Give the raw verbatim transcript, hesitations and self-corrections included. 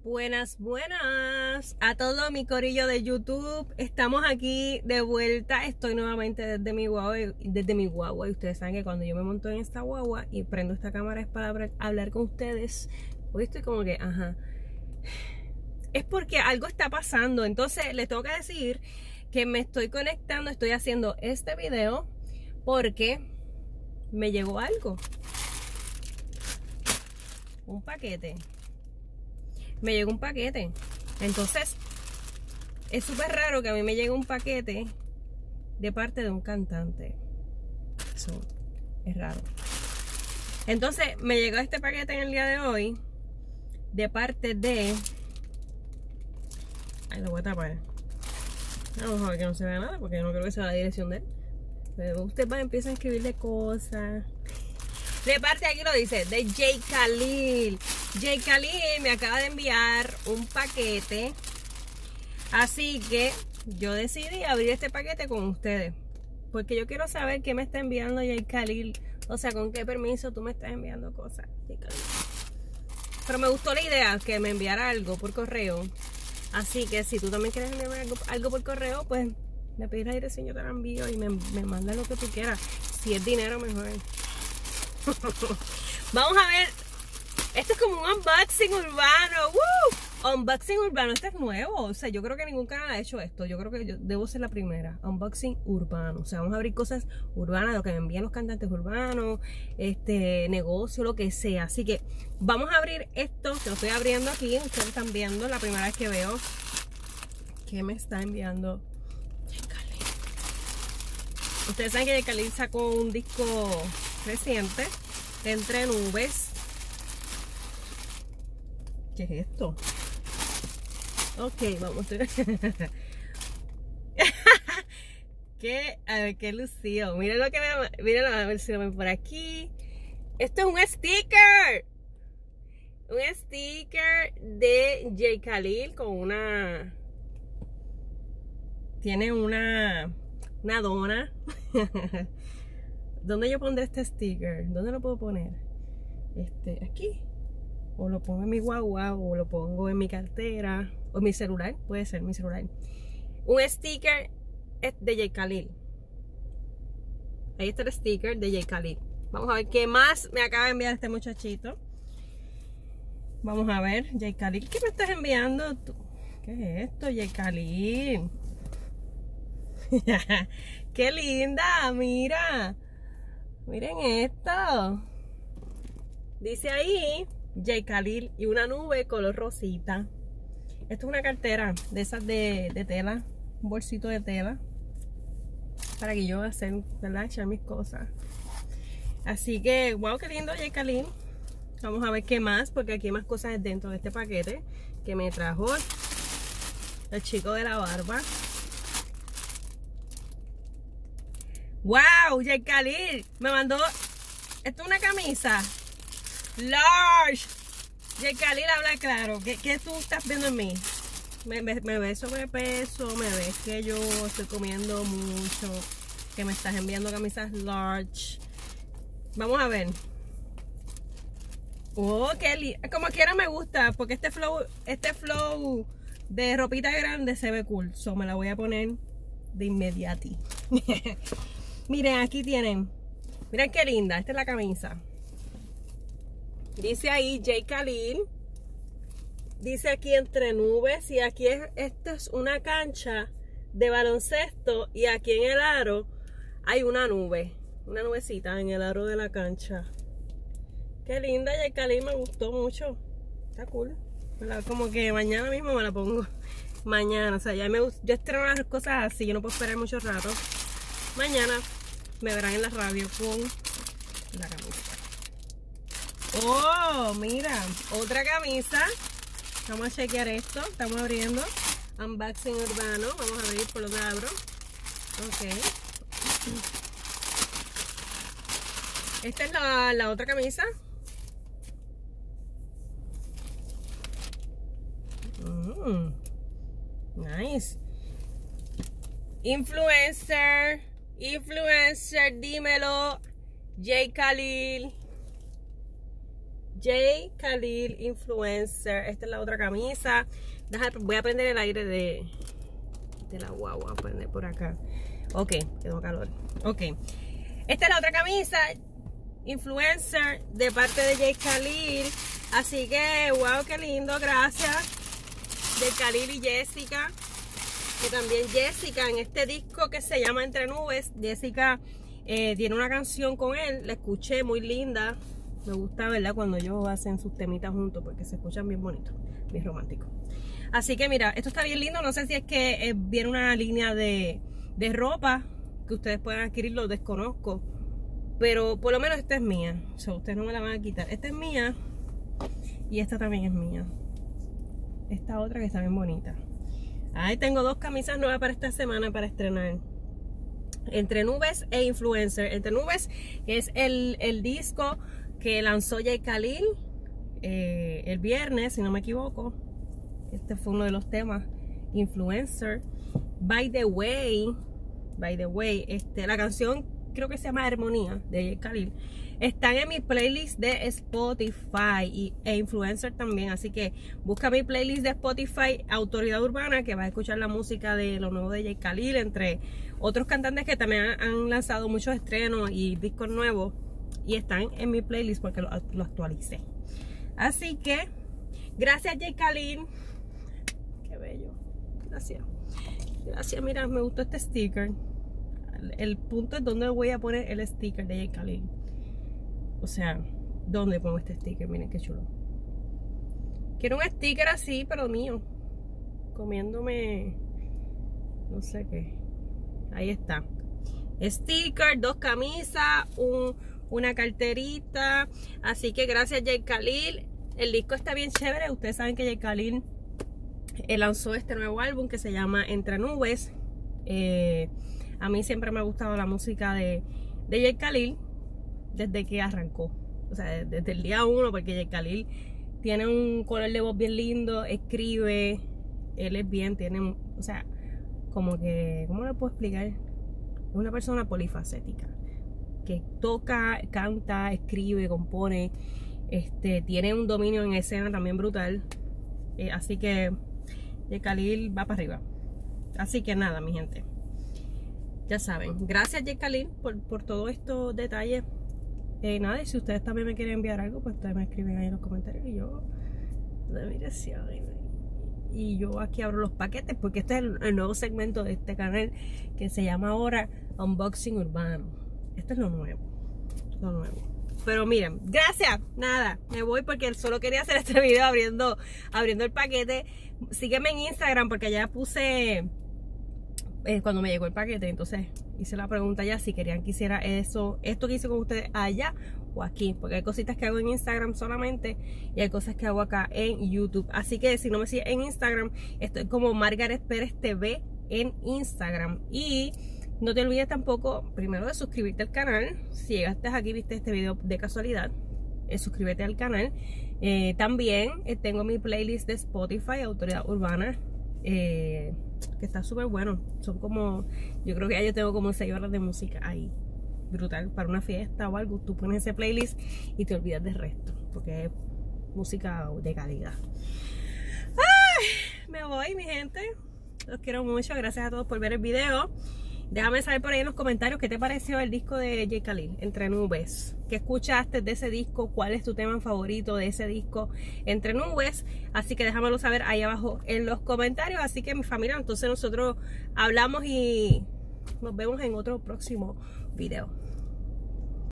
Buenas, buenas a todo mi corillo de YouTube. Estamos aquí de vuelta. Estoy nuevamente desde mi guagua, desde mi guagua. Y ustedes saben que cuando yo me monto en esta guagua y prendo esta cámara es para hablar con ustedes. Hoy estoy como que, ajá. Es porque algo está pasando. Entonces les tengo que decir que me estoy conectando, estoy haciendo este video porque me llegó algo. Un paquete. Me llegó un paquete. Entonces es súper raro que a mí me llegue un paquete de parte de un cantante. Eso es raro. Entonces me llegó este paquete en el día de hoy de parte de... Ay, lo voy a tapar. Vamos a ver que no se vea nada porque yo no creo que sea la dirección de él. Pero usted va, empieza a escribirle cosas. De parte, aquí lo dice, de J Khalil. J Khalil me acaba de enviar un paquete. Así que yo decidí abrir este paquete con ustedes. Porque yo quiero saber qué me está enviando J Khalil. O sea, con qué permiso tú me estás enviando cosas, J Khalil. Pero me gustó la idea que me enviara algo por correo. Así que si tú también quieres enviarme algo, algo por correo, pues me pides la dirección, yo te la envío y me, me mandas lo que tú quieras. Si es dinero, mejor. Vamos a ver. Esto es como un unboxing urbano. ¡Woo! Unboxing urbano. Este es nuevo. O sea, yo creo que ningún canal ha hecho esto. Yo creo que yo debo ser la primera. Unboxing urbano. O sea, vamos a abrir cosas urbanas, lo que me envían los cantantes urbanos, este negocio, lo que sea. Así que vamos a abrir esto. Que lo estoy abriendo aquí. Ustedes están viendo la primera vez que veo que me está enviando J Khalil. Ustedes saben que J Khalil sacó un disco reciente, Entre Nubes. ¿Qué es esto? Ok, vamos a ver. ¿Qué? A ver, qué lucido. Miren lo que me... Miren, a ver si lo ven por aquí. Esto es un sticker. Un sticker de J Khalil con una... Tiene una... Una dona. ¿Dónde yo pondré este sticker? ¿Dónde lo puedo poner? Este, aquí. O lo pongo en mi guagua, o lo pongo en mi cartera, o en mi celular. Puede ser mi celular. Un sticker de J Khalil. Ahí está el sticker de J Khalil. Vamos a ver qué más me acaba de enviar este muchachito. Vamos a ver, J Khalil. ¿Qué me estás enviando tú? ¿Qué es esto, J Khalil? ¡Qué linda! Mira. Miren esto. Dice ahí J Khalil y una nube color rosita. Esto es una cartera de esas de, de tela. Un bolsito de tela. Para que yo hacer, ¿verdad? Echar mis cosas. Así que, wow, qué lindo J Khalil. Vamos a ver qué más, porque aquí hay más cosas dentro de este paquete que me trajo el chico de la barba. Wow, J Khalil me mandó. Esto es una camisa large. J Khalil, habla claro. ¿Qué, qué tú estás viendo en mí? Me, me, me ves sobrepeso, me ves que yo estoy comiendo mucho, que me estás enviando camisas large. Vamos a ver. Oh, qué lindo. Como quiera me gusta, porque este flow, este flow de ropita grande se ve cool. So me la voy a poner de inmediati. Miren, aquí tienen. Miren qué linda. Esta es la camisa. Dice ahí J Khalil. Dice aquí Entre Nubes. Y aquí es, esto es una cancha de baloncesto. Y aquí en el aro hay una nube. Una nubecita en el aro de la cancha. Qué linda J Khalil. Me gustó mucho. Está cool. Como que mañana mismo me la pongo. Mañana. O sea, ya me gusta. Yo estreno las cosas así. Yo no puedo esperar mucho rato. Mañana me verán en la radio con la camisa. Oh, mira, otra camisa. Vamos a chequear esto. Estamos abriendo. Unboxing urbano. Vamos a abrir por lo que abro. Ok. Esta es la, la otra camisa. Mm, nice. Influencer. Influencer, dímelo. J Khalil. J Khalil Influencer. Esta es la otra camisa. Deja, voy a prender el aire de, de la guagua. Voy a prender por acá. Ok, tengo calor. Ok. Esta es la otra camisa. Influencer de parte de J Khalil. Así que, wow, qué lindo. Gracias. De Khalil y Jessica. Que también Jessica en este disco que se llama Entre Nubes. Jessica eh, tiene una canción con él. La escuché, muy linda. Me gusta, ¿verdad? Cuando ellos hacen sus temitas juntos, porque se escuchan bien bonitos, bien románticos. Así que mira, esto está bien lindo. No sé si es que eh, viene una línea de, de ropa que ustedes puedan adquirir, lo desconozco. Pero por lo menos esta es mía. O sea, ustedes no me la van a quitar. Esta es mía y esta también es mía. Esta otra que está bien bonita. Ahí tengo dos camisas nuevas para esta semana para estrenar. Entre Nubes e Influencer. Entre Nubes es el, el disco que lanzó J Khalil eh, el viernes, si no me equivoco. Este fue uno de los temas. Influencer. By the way, by the way, este, la canción creo que se llama Armonía de J Khalil. Están en mi playlist de Spotify y, e Influencer también. Así que busca mi playlist de Spotify, Autoridad Urbana, que vas a escuchar la música de lo nuevo de J Khalil, entre otros cantantes que también han, han lanzado muchos estrenos y discos nuevos. Y están en mi playlist porque lo, lo actualicé. Así que, gracias J Khalil. Qué bello. Gracias. Gracias, mira, me gustó este sticker. El, el punto es donde voy a poner el sticker de J Khalil. O sea, ¿dónde pongo este sticker? Miren qué chulo. Quiero un sticker así, pero mío. Comiéndome, no sé qué. Ahí está. Sticker, dos camisas, un, una carterita. Así que gracias J Khalil. El disco está bien chévere. Ustedes saben que J Khalil eh, lanzó este nuevo álbum que se llama Entre Nubes. Eh, a mí siempre me ha gustado la música de, de J Khalil desde que arrancó. O sea, desde el día uno, porque J Khalil tiene un color de voz bien lindo, escribe, él es bien, tiene, o sea, como que, ¿cómo le puedo explicar? Es una persona polifacética, que toca, canta, escribe, compone, este, tiene un dominio en escena también brutal, eh, así que J Khalil va para arriba. Así que nada, mi gente, ya saben, gracias J Khalil por, por todos estos detalles. Eh, nada, y si ustedes también me quieren enviar algo, pues ustedes me escriben ahí en los comentarios y yo de mi dirección y, y yo aquí abro los paquetes, porque este es el, el nuevo segmento de este canal que se llama ahora Unboxing Urbano. Esto es lo nuevo, lo nuevo. Pero miren, gracias, nada, me voy porque solo quería hacer este video abriendo, abriendo el paquete. Sígueme en Instagram porque allá puse eh, cuando me llegó el paquete, entonces hice la pregunta ya si querían que hiciera eso, esto que hice con ustedes allá o aquí, porque hay cositas que hago en Instagram solamente y hay cosas que hago acá en YouTube. Así que si no me sigues en Instagram, estoy como Margaret Pérez T V en Instagram. Y no te olvides tampoco, primero, de suscribirte al canal. Si llegaste aquí, viste este video de casualidad, eh, suscríbete al canal. Eh, también eh, tengo mi playlist de Spotify, Autoridad Urbana, eh, que está súper bueno. Son como, yo creo que ya yo tengo como seis horas de música ahí. Brutal, para una fiesta o algo, tú pones ese playlist y te olvidas del resto, porque es música de calidad. ¡Ay! Me voy, mi gente. Los quiero mucho, gracias a todos por ver el video. Déjame saber por ahí en los comentarios qué te pareció el disco de J Khalil, Entre Nubes. ¿Qué escuchaste de ese disco? ¿Cuál es tu tema favorito de ese disco, Entre Nubes? Así que déjamelo saber ahí abajo en los comentarios. Así que mi familia, entonces nosotros hablamos y nos vemos en otro próximo video.